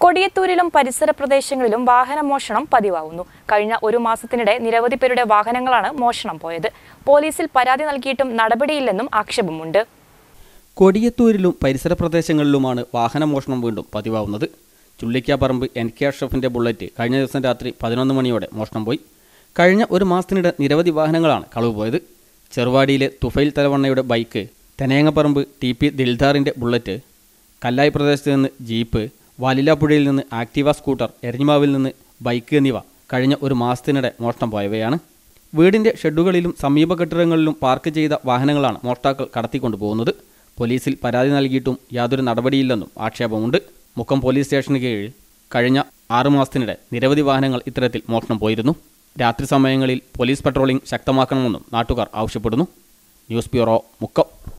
കൊടിയത്തൂരിലും പരിസര പ്രദേശങ്ങളിലും വാഹനമോഷണം പതിവാകുന്നു. കഴിഞ്ഞ ഒരു മാസത്തിനിടെ നിരവധി പേരുടെ വാഹനങ്ങളാണ് മോഷണം പോയത്. പോലീസിൽ പരാതി നൽകിയിട്ടും നടപടിയില്ലെന്നും ആക്ഷേപമുണ്ട്. കൊടിയത്തൂരിലും പരിസര പ്രദേശങ്ങളിലുമാണ് വാഹനമോഷണം വീണ്ടും പതിവാകുന്നത്. ചുള്ളിക്കാപ്പറമ്പ് NK അഷ്റഫിന്റെ ബുള്ളറ്റ് കഴിഞ്ഞ ദിവസം രാത്രി 11 മണിയോടെ മോഷണം പോയി. കഴിഞ്ഞ ഒരു മാസത്തിനിടെ നിരവധി വാഹനങ്ങളാണ് കളവ് പോയത്. ചെറുവാടിയിലെ തുഫൈൽ തലവണ്ണയുടെ ബൈക്ക്, തെനേങ്ങപ്പറമ്പ് TP ദിൽദാറിന്റെ ബുള്ളറ്റ്, കല്ലായി പ്രദേശത്ത് നിന്ന് ജീപ്പ്, വാലിലാപ്പുഴയിൽ നിന്ന് ആക്റ്റീവ സ്കൂട്ടർ, എരഞ്ഞിമാവിൽ നിന്ന് ബൈക്ക് എന്നിവ കഴിഞ്ഞ ഒരു മാസത്തിനിടെ മോഷണം പോയവയാണ്. വീടിൻ്റെ ഷെഡുകളിലും സമീപ കെട്ടിടങ്ങളിലും പാർക്ക് ചെയ്ത വാഹനങ്ങളാണ് മോഷ്ടാക്കൾ കടത്തിക്കൊണ്ടുപോകുന്നത്. പോലീസിൽ പരാതി നൽകിയിട്ടും യാതൊരു നടപടിയില്ലെന്നും ആക്ഷേപമുണ്ട്. മുക്കം പോലീസ് സ്റ്റേഷന് കീഴിൽ കഴിഞ്ഞ 6 മാസത്തിനിടെ നിരവധി വാഹനങ്ങൾ ഇത്തരത്തിൽ മോഷണം പോയിരുന്നു. രാത്രി സമയങ്ങളിൽ പോലീസ് പട്രോളിംഗ് ശക്തമാക്കണമെന്നും നാട്ടുകാർ ആവശ്യപ്പെടുന്നു. News bureau, Mukkam.